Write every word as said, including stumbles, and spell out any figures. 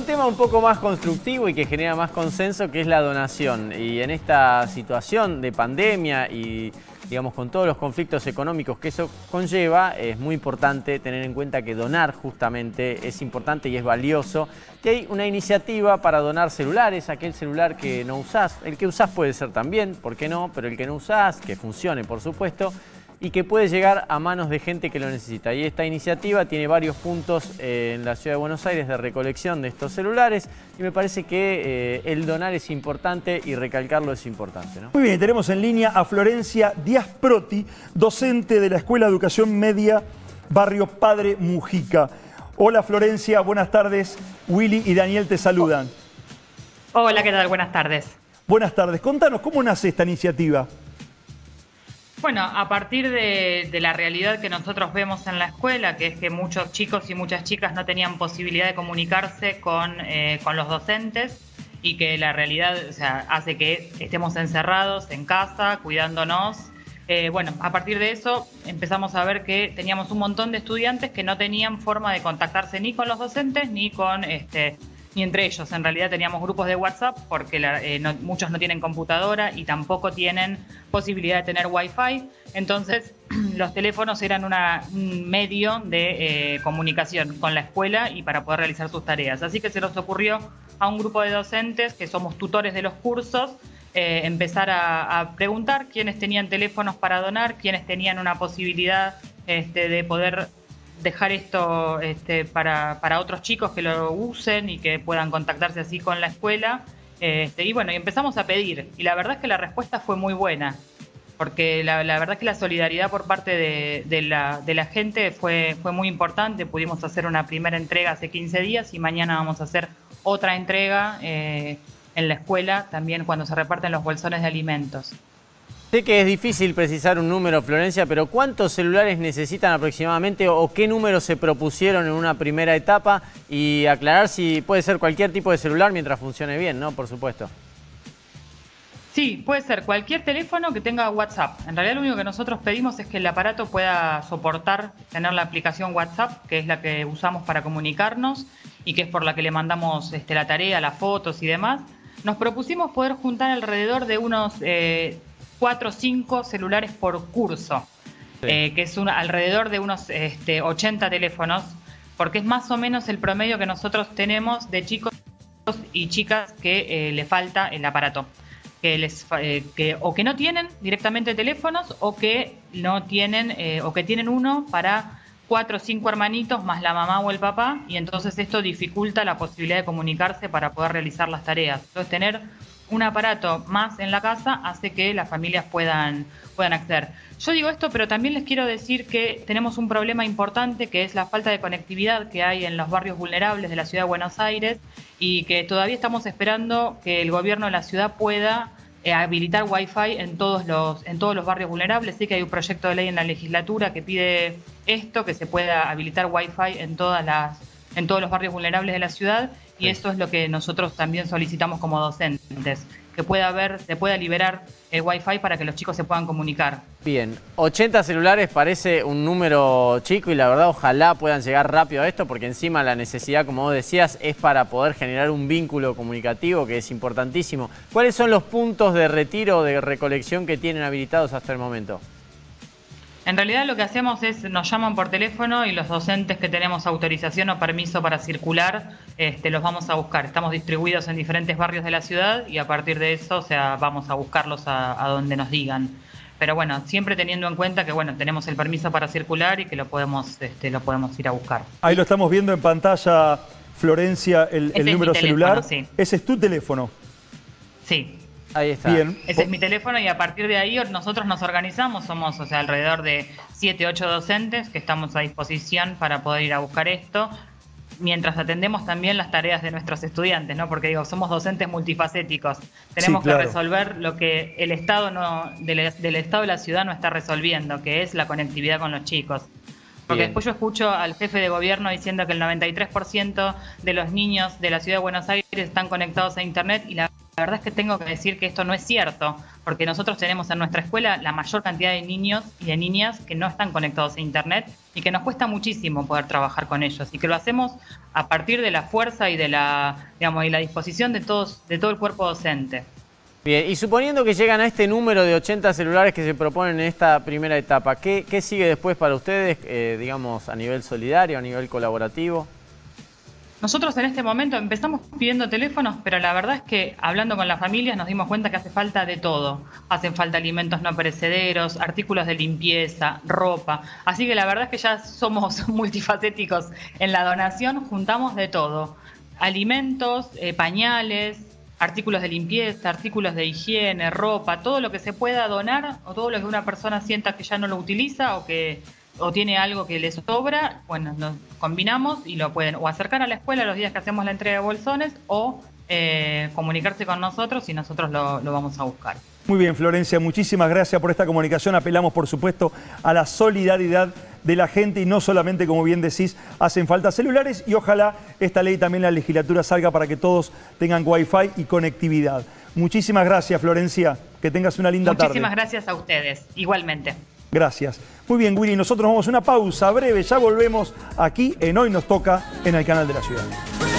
tema un poco más constructivo y que genera más consenso, que es la donación. Y en esta situación de pandemia y, digamos, con todos los conflictos económicos que eso conlleva, es muy importante tener en cuenta que donar justamente es importante y es valioso. Que hay una iniciativa para donar celulares, aquel celular que no usás. El que usás puede ser también, ¿por qué no? Pero el que no usás, que funcione, por supuesto, y que puede llegar a manos de gente que lo necesita. Y esta iniciativa tiene varios puntos eh, en la Ciudad de Buenos Aires de recolección de estos celulares y me parece que eh, el donar es importante y recalcarlo es importante, ¿no? Muy bien, tenemos en línea a Florencia Díaz Proti, docente de la Escuela de Educación Media Barrio Padre Mujica. Hola Florencia, buenas tardes. Willy y Daniel te saludan. Hola, ¿qué tal? Buenas tardes. Buenas tardes. Contanos, ¿cómo nace esta iniciativa? Bueno, a partir de, de la realidad que nosotros vemos en la escuela, que es que muchos chicos y muchas chicas no tenían posibilidad de comunicarse con, eh, con los docentes y que la realidad, o sea, hace que estemos encerrados en casa, cuidándonos. Eh, bueno, a partir de eso empezamos a ver que teníamos un montón de estudiantes que no tenían forma de contactarse ni con los docentes ni con... este ni entre ellos. En realidad teníamos grupos de WhatsApp porque la, eh, no, muchos no tienen computadora y tampoco tienen posibilidad de tener Wi-Fi. Entonces los teléfonos eran una, un medio de eh, comunicación con la escuela y para poder realizar sus tareas. Así que se nos ocurrió a un grupo de docentes que somos tutores de los cursos eh, empezar a, a preguntar quiénes tenían teléfonos para donar, quiénes tenían una posibilidad este, de poder dejar esto este, para, para otros chicos que lo usen y que puedan contactarse así con la escuela. Este, y bueno, y empezamos a pedir. Y la verdad es que la respuesta fue muy buena, porque la, la verdad es que la solidaridad por parte de, de, la, de la gente fue, fue muy importante. Pudimos hacer una primera entrega hace quince días y mañana vamos a hacer otra entrega eh, en la escuela, también cuando se reparten los bolsones de alimentos. Sé que es difícil precisar un número, Florencia, pero ¿cuántos celulares necesitan aproximadamente o qué números se propusieron en una primera etapa? Y aclarar si puede ser cualquier tipo de celular mientras funcione bien, ¿no? Por supuesto. Sí, puede ser cualquier teléfono que tenga WhatsApp. En realidad lo único que nosotros pedimos es que el aparato pueda soportar tener la aplicación WhatsApp, que es la que usamos para comunicarnos y que es por la que le mandamos este, la tarea, las fotos y demás. Nos propusimos poder juntar alrededor de unos... Eh, cuatro o cinco celulares por curso, sí. eh, que es un, alrededor de unos este, ochenta teléfonos, porque es más o menos el promedio que nosotros tenemos de chicos y chicas que eh, le falta el aparato, que les eh, que o que no tienen directamente teléfonos o que no tienen eh, o que tienen uno para cuatro o cinco hermanitos más la mamá o el papá, y entonces esto dificulta la posibilidad de comunicarse para poder realizar las tareas. Entonces tener un aparato más en la casa hace que las familias puedan, puedan acceder. Yo digo esto, pero también les quiero decir que tenemos un problema importante, que es la falta de conectividad que hay en los barrios vulnerables de la Ciudad de Buenos Aires y que todavía estamos esperando que el gobierno de la ciudad pueda eh, habilitar Wi-Fi en todos los, en todos los barrios vulnerables. Sí que hay un proyecto de ley en la legislatura que pide esto, que se pueda habilitar Wi-Fi en todas las, en todos los barrios vulnerables de la ciudad. Y esto es lo que nosotros también solicitamos como docentes, que pueda haber, se pueda liberar el Wi-Fi para que los chicos se puedan comunicar. Bien, ochenta celulares parece un número chico y la verdad ojalá puedan llegar rápido a esto, porque encima la necesidad, como vos decías, es para poder generar un vínculo comunicativo que es importantísimo. ¿Cuáles son los puntos de retiro o de recolección que tienen habilitados hasta el momento? En realidad lo que hacemos es, nos llaman por teléfono y los docentes que tenemos autorización o permiso para circular, este, los vamos a buscar. Estamos distribuidos en diferentes barrios de la ciudad y a partir de eso, o sea, vamos a buscarlos a, a donde nos digan. Pero bueno, siempre teniendo en cuenta que bueno, tenemos el permiso para circular y que lo podemos, este, lo podemos ir a buscar. Ahí lo estamos viendo en pantalla, Florencia, el, el número celular. Sí. Ese es tu teléfono. Sí. Ahí está. Bien. Ese es mi teléfono y a partir de ahí nosotros nos organizamos, somos o sea, alrededor de siete, ocho docentes que estamos a disposición para poder ir a buscar esto, mientras atendemos también las tareas de nuestros estudiantes, ¿no? Porque digo, somos docentes multifacéticos, tenemos sí, claro. que resolver lo que el Estado no, del, del Estado de la ciudad no está resolviendo, que es la conectividad con los chicos. Porque Bien. después yo escucho al jefe de gobierno diciendo que el noventa y tres por ciento de los niños de la ciudad de Buenos Aires están conectados a internet y la verdad es que tengo que decir que esto no es cierto, porque nosotros tenemos en nuestra escuela la mayor cantidad de niños y de niñas que no están conectados a Internet y que nos cuesta muchísimo poder trabajar con ellos, y que lo hacemos a partir de la fuerza y de la, digamos, y la disposición de todos, de todo el cuerpo docente. Bien, y suponiendo que llegan a este número de ochenta celulares que se proponen en esta primera etapa, ¿qué, qué sigue después para ustedes, eh, digamos, a nivel solidario, a nivel colaborativo? Nosotros en este momento empezamos pidiendo teléfonos, pero la verdad es que hablando con las familias nos dimos cuenta que hace falta de todo. Hacen falta alimentos no perecederos, artículos de limpieza, ropa. Así que la verdad es que ya somos multifacéticos en la donación, juntamos de todo. Alimentos, eh, pañales, artículos de limpieza, artículos de higiene, ropa, todo lo que se pueda donar o todo lo que una persona sienta que ya no lo utiliza o que o tiene algo que le sobra, bueno, nos combinamos y lo pueden o acercar a la escuela los días que hacemos la entrega de bolsones o eh, comunicarse con nosotros y nosotros lo, lo vamos a buscar. Muy bien, Florencia, muchísimas gracias por esta comunicación. Apelamos, por supuesto, a la solidaridad de la gente y no solamente, como bien decís, hacen falta celulares y ojalá esta ley también la legislatura salga para que todos tengan wifi y conectividad. Muchísimas gracias, Florencia. Que tengas una linda tarde. Muchísimas gracias a ustedes, igualmente. Gracias. Muy bien, Willy, nosotros vamos a una pausa breve. Ya volvemos aquí en Hoy Nos Toca en el Canal de la Ciudad.